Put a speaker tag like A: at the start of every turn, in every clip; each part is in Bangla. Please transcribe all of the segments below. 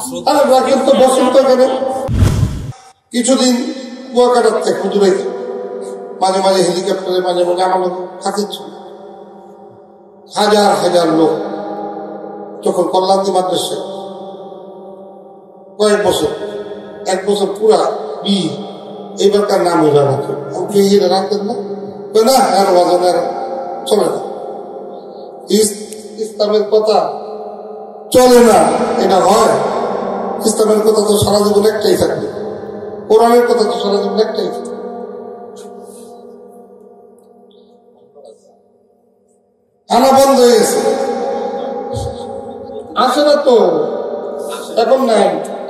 A: আরে রাখেন তো বসুন তো এখানে। কিছুদিন কুয়াকাটার থেকে দূরে মাঝে মাঝে হেলিকপ্টারে মাঝে মাঝে আমার থাকছে হাজার হাজার লোক। যখন কল্যাণী মাদ্রাসা কয়েক বছর, এক বছর পুরা বিয়ে, এইবারকার নাম হইল রাখে, আমাকে হিরে রাখতেন না না, আর বাজার চলে না, ইসলামের কথা চলে না, এটা হয়। ইসলামের কথা তো সারা জীবন একটাই থাকবে, কোরআনের কথা তো সারা জীবন একটাই থাকবে। আনা বন্ধ হয়ে গেছে, আসে না তো এখন নাই।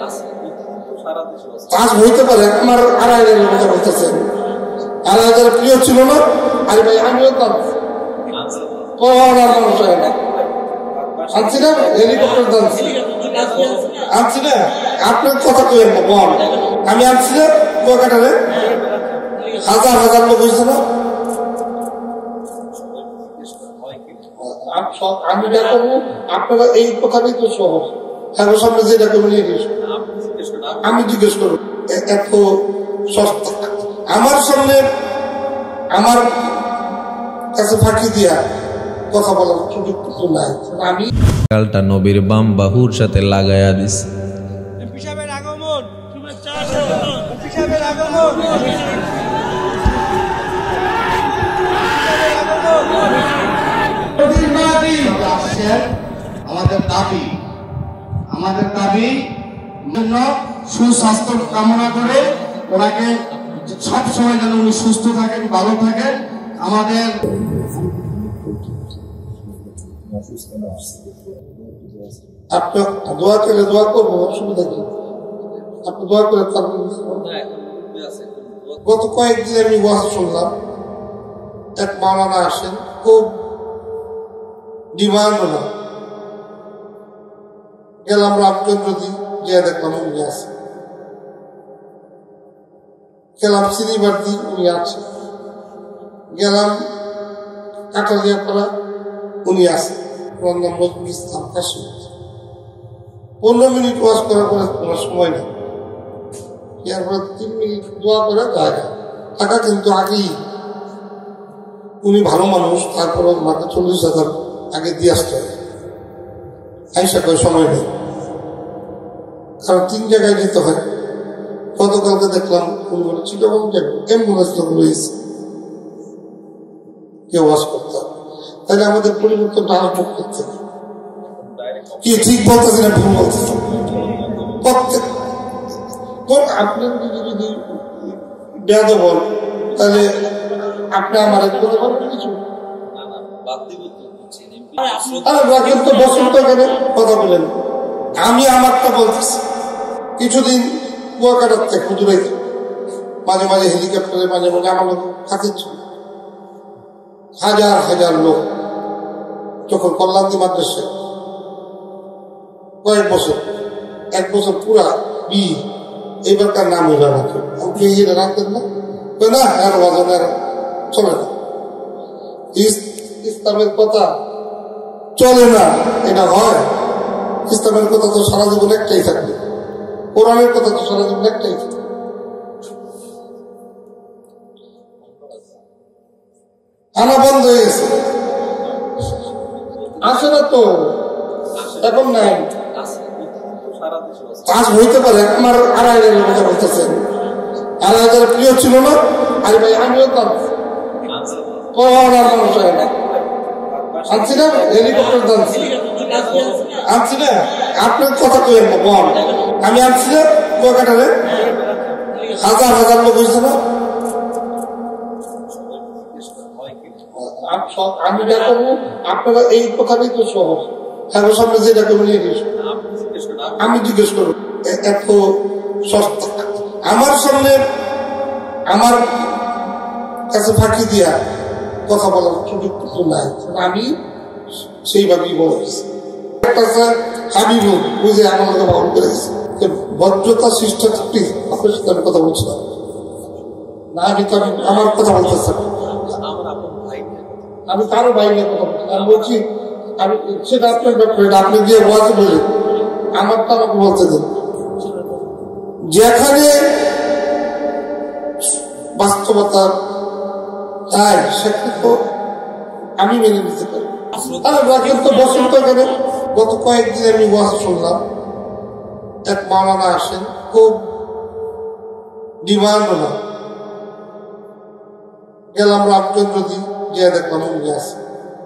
A: আজ হইতে পারে আমার 2,500 কথা বলতেছেন, 2,500 প্রিয় ছিল না। আরে ভাই আমিও তো মানুষ আনছি না, হেলিকপ্টার আনছি না, আপনার কথা কেন বল, আমি আনছি না কুয়াকাটারে, হাজার হাজার লোক হয়েছে না। আমি যা করবো আপনারা এই কথাটাই তো সহজ, এখন সামনে যেটা করবো আমি জিজ্ঞেস করবো, এত সস্তা আমার সামনে আমার কাছে ফাঁকি দিয়া কথা বলার সুযোগ কিছু নাই। আমি
B: কালটা নবীর বাম বাহুর সাথে লাগাইয়া দিস।
C: আমাদের দাবি সুস্বাস্থ্য কামনা করে ওনাকে সবসময় যেন উনি সুস্থ থাকেন, ভালো থাকেন। আমাদের
A: আপনি দোয়া করে দোয়া করবো, অসুবিধা কি? আপনি দোয়া করে গত কয়েকদিন আমি ওয়াজ শুনলাম, এক মাওলানা আসেন, খুব ডিমান্ড হল, গেলাম রামচন্দ্র দিন গিয়ে দেখলাম উনি আছে, গেলাম সিনিবার দিন উনি আছে, গেলাম কাটালিয়া পাড়া উনি আছে, 15 মিনিট ওয়াজ করার পরে কোনো সময় নেই, এরপরে 3 মিনিট দোয়া করে যায় টাকা, কিন্তু আগেই উনি ভালো মানুষ, তারপরে মাকে 40,000 আগে দিয়ে আসতে হবে, আইসা করে সময় নেই, কারণ 3 জায়গায় যেতে হয়। গতকালকে দেখলাম উনি বলে চিটাগং অ্যাম্বুলেন্স রয়েছে, কেউ ওয়াজ করতে হবে, তাহলে আমাদের পরিবর্তনটা আসবো করতে কি ঠিক বলতেছি না ভুল বলতেছি? আপনার যদি বেদ বল, তাহলে আপনি আমার বলতে পারবেন কিছু? রাখেন তো বসুন তো এখানে কথা বলেন। আমি আমারটা বলতেছি, কিছুদিন কুয়াকাটার থেকে দূরে মাঝে মাঝে হেলিকপ্টারে মাঝে মাঝে আমার থাকছে হাজার হাজার লোক। যখন কল্যাণী মাদ্রাসা কয়েক বছর, এক বছর পুরা বিয়ে, এইবারকার নাম হইল রাখে, আমাকে হিরে রাখতেন না না, আর বাজার চলে না, ইসলামের কথা চলে না, এটা হয়। ইসলামের কথা তো সারা জীবন একটাই থাকবে, কোরআনের কথা তো সারা জীবন একটাই থাকবে। আনা বন্ধ হয়ে গেছে, আসে না তো এখন নাই। আজ হইতে পারে আমার 2,500 কথা বলতেছেন, 2,500 প্রিয় ছিল না। আরে ভাই আমিও তো মানুষ আনছি না, হেলিকপ্টার আনছি না, আপনার কথা কেন বল, আমি আনছি না কুয়াকাটারে, হাজার হাজার লোক হয়েছে না। আমি যা করবো আপনারা এই কথাটাই তো সহজ, এখন সামনে যেটা করবো আমি জিজ্ঞেস করবো, এত সস্তা আমার সামনে আমার কাছে ফাঁকি দিয়া কথা বলার সুযোগ কিছু নাই। আমি সেইভাবেই বলেছি, হাবিবুল বুঝে আমার লোক ভালো করে গেছে, ভদ্রতা শিষ্টাচারী আপনার সাথে আমি কথা বলছিলাম না, আমি তো আমার কথা বলতেছি, আমি কারো বাইরে কথা বলছি, আমি বলছি আমি সেটা আপনার ব্যাপারে, আপনি গিয়ে ওয়াজ বলে আমারটা আমাকে বলতে দেন। যেখানে বাস্তবতা তাই সেখানে তো আমি মেনে নিতে পারি। কিন্তু বসন্ত এখানে গত কয়েকদিন আমি ওয়াজ শুনলাম, এক মাওলানা আসেন, খুব ডিমান্ড না, গেলাম রামচন্দ্র দিন গিয়ে দেখলাম উনি আছে,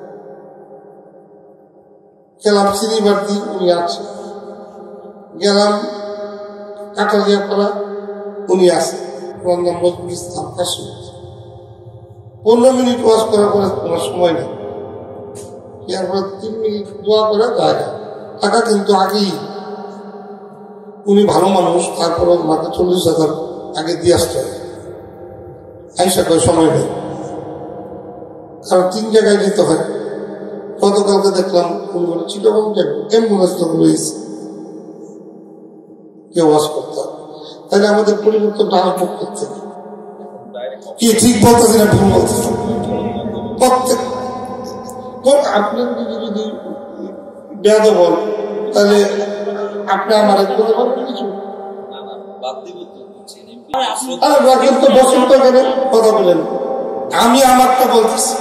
A: গেলাম সিনিবার দিন উনি আছে, গেলাম কাটালিয়া পাড়া উনি আছে, ওনার নাম নজরুল ইসলাম কাশিম। 15 মিনিট ওয়াজ করার পরে কোনো সময় নেই, এরপরে 3 মিনিট দোয়া করে টাকা কিন্তু আগেই উনি ভালো মানুষ, তারপরে মাকে 40,000 আগে দিয়ে আসতে হবে। আইসা কয় সময় নেই, কারণ 3 জায়গায় যেতে হয়। গতকালকে দেখলাম উনি বলে চিটাগং অ্যাম্বুলেন্স তো রয়েছে, কেউ ওয়াজ করতে হবে। তাহলে আমাদের পরিবর্তনটা আসবো করতে কি ঠিক বলতেছি না ভুল বলতেছি? প্রত্যেক আপনি যদি বেদ বল তাহলে আপনি আমার বলতে পারবেন কিছু? কিন্তু বসন্ত কেন কথা বলেন, আমি আমারটা বলতেছি।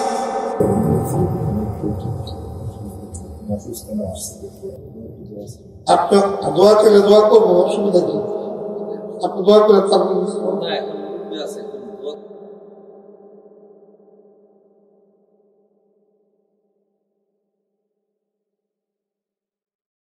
A: আপনি দোয়া করে দোয়া করবো, অসুবিধা কি? আপনি দোয়া করে তারপর